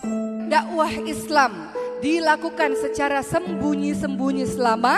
Dakwah Islam dilakukan secara sembunyi-sembunyi selama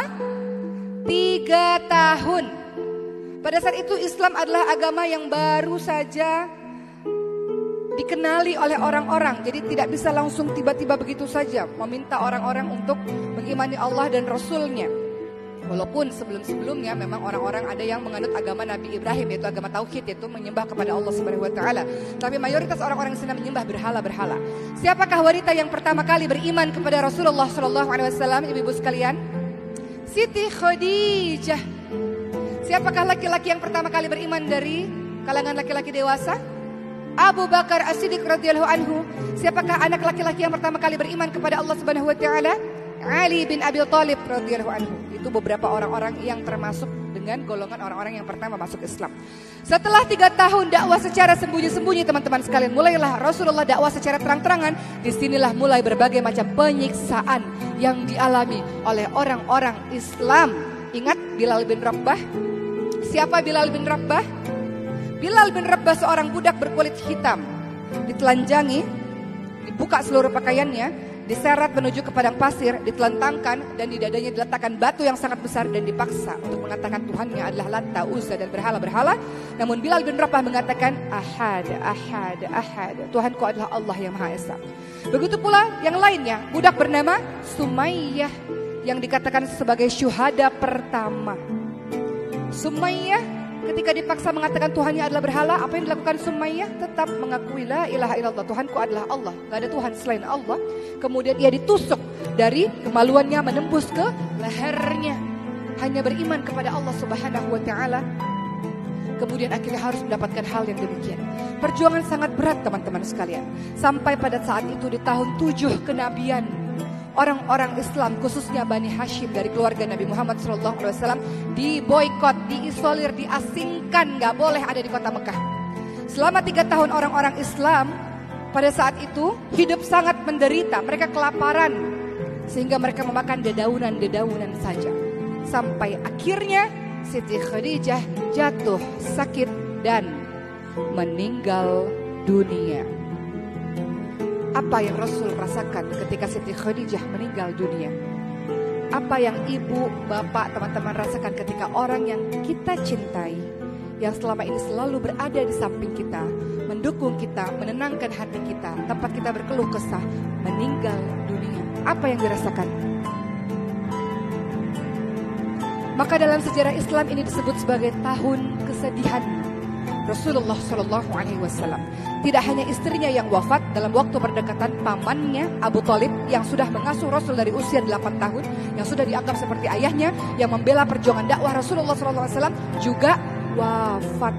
3 tahun. Pada saat itu Islam adalah agama yang baru saja dikenali oleh orang-orang. Jadi tidak bisa langsung tiba-tiba begitu saja meminta orang-orang untuk mengimani Allah dan Rasulnya. Walaupun sebelum-sebelumnya memang orang-orang ada yang menganut agama Nabi Ibrahim, yaitu agama Tauhid, yaitu menyembah kepada Allah Subhanahu Wa Taala. Tapi mayoritas orang-orang sedang menyembah berhala-berhala. Siapakah wanita yang pertama kali beriman kepada Rasulullah Sallallahu Alaihi Wasallam, ibu-ibu sekalian? Siti Khadijah. Siapakah laki-laki yang pertama kali beriman dari kalangan laki-laki dewasa? Abu Bakar As-Siddiq radhiyallahu anhu. Siapakah anak laki-laki yang pertama kali beriman kepada Allah Subhanahu Wa Taala? Ali bin Abi Thalib radhiyallahu anhu. Itu beberapa orang-orang yang termasuk dengan golongan orang-orang yang pertama masuk Islam. Setelah 3 tahun dakwah secara sembunyi-sembunyi, teman-teman sekalian, mulailah Rasulullah dakwah secara terang-terangan. Disinilah mulai berbagai macam penyiksaan yang dialami oleh orang-orang Islam. Ingat Bilal bin Rabah? Siapa Bilal bin Rabah? Bilal bin Rabah seorang budak berkulit hitam, ditelanjangi, dibuka seluruh pakaiannya, diseret menuju ke padang pasir, ditelentangkan dan di dadanya diletakkan batu yang sangat besar dan dipaksa untuk mengatakan Tuhannya adalah Lata, Uzza dan berhala-berhala. Namun Bilal bin Rabah mengatakan Ahad, Ahad, Ahad, Tuhanku adalah Allah yang Maha Esa. Begitu pula yang lainnya, budak bernama Sumayyah yang dikatakan sebagai syuhada pertama. Sumayyah ketika dipaksa mengatakan Tuhannya adalah berhala, apa yang dilakukan Sumayyah? Tetap mengakui la ilaha illallah, Tuhanku adalah Allah, gak ada Tuhan selain Allah. Kemudian ia ditusuk dari kemaluannya menembus ke lehernya. Hanya beriman kepada Allah Subhanahu wa Ta'ala. Kemudian akhirnya harus mendapatkan hal yang demikian. Perjuangan sangat berat teman-teman sekalian. Sampai pada saat itu di tahun 7 kenabian, orang-orang Islam khususnya Bani Hashim dari keluarga Nabi Muhammad SAW diboikot, diisolir, diasingkan, gak boleh ada di kota Mekah. Selama 3 tahun orang-orang Islam pada saat itu hidup sangat menderita, mereka kelaparan sehingga mereka memakan dedaunan-dedaunan saja. Sampai akhirnya Siti Khadijah jatuh sakit dan meninggal dunia. Apa yang Rasul rasakan ketika Siti Khadijah meninggal dunia? Apa yang ibu, bapak, teman-teman rasakan ketika orang yang kita cintai, yang selama ini selalu berada di samping kita, mendukung kita, menenangkan hati kita, tempat kita berkeluh kesah, meninggal dunia? Apa yang dirasakan? Maka dalam sejarah Islam ini disebut sebagai tahun kesedihan Rasulullah Shallallahu Alaihi Wasallam. Tidak hanya istrinya yang wafat dalam waktu berdekatan, pamannya Abu Thalib yang sudah mengasuh Rasul dari usia 8 tahun, yang sudah dianggap seperti ayahnya, yang membela perjuangan dakwah Rasulullah Shallallahu Alaihi Wasallam juga wafat.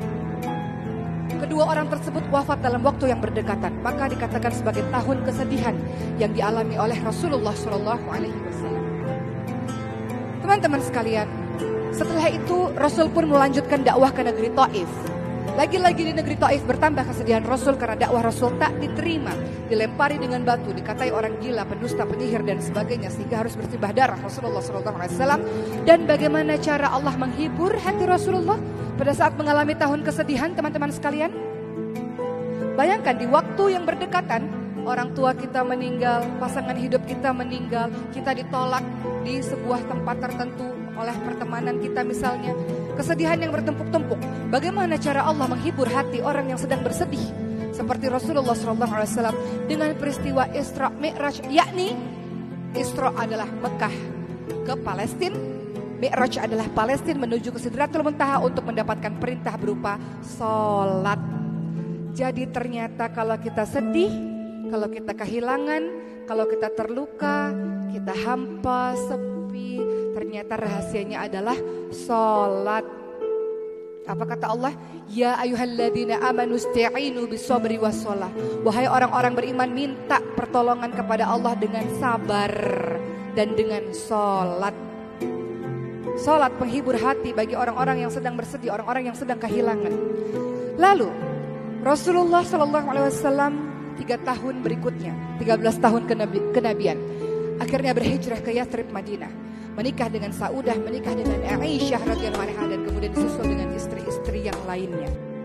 Kedua orang tersebut wafat dalam waktu yang berdekatan, maka dikatakan sebagai tahun kesedihan yang dialami oleh Rasulullah Shallallahu Alaihi Wasallam. Teman-teman sekalian, setelah itu Rasul pun melanjutkan dakwah ke negeri Taif. Lagi-lagi di negeri Taif bertambah kesedihan Rasul karena dakwah Rasul tak diterima, dilempari dengan batu, dikatai orang gila, pendusta, penyihir dan sebagainya, sehingga harus bersimbah darah Rasulullah SAW. Dan bagaimana cara Allah menghibur hati Rasulullah pada saat mengalami tahun kesedihan, teman-teman sekalian? Bayangkan di waktu yang berdekatan, orang tua kita meninggal, pasangan hidup kita meninggal, kita ditolak di sebuah tempat tertentu oleh pertemanan kita misalnya. Kesedihan yang bertumpuk-tumpuk. Bagaimana cara Allah menghibur hati orang yang sedang bersedih? Seperti Rasulullah SAW dengan peristiwa Isra Mi'raj, yakni Isra adalah Mekah ke Palestina, Mi'raj adalah Palestina menuju ke Sidratul Muntaha untuk mendapatkan perintah berupa sholat. Jadi ternyata kalau kita sedih, kalau kita kehilangan, kalau kita terluka, kita hampa, sepi, ternyata rahasianya adalah sholat. Apa kata Allah? Ya ayyuhalladzina amanu ista'inu bis-sabri was-shalah. Wahai orang-orang beriman, minta pertolongan kepada Allah dengan sabar dan dengan sholat. Sholat penghibur hati bagi orang-orang yang sedang bersedih, orang-orang yang sedang kehilangan. Lalu Rasulullah SAW 3 tahun berikutnya, 13 tahun kenabian, akhirnya berhijrah ke Yathrib, Madinah, menikah dengan Saudah, menikah dengan Aisyah radhiyallahu anha, dan kemudian disusul dengan istri-istri yang lainnya.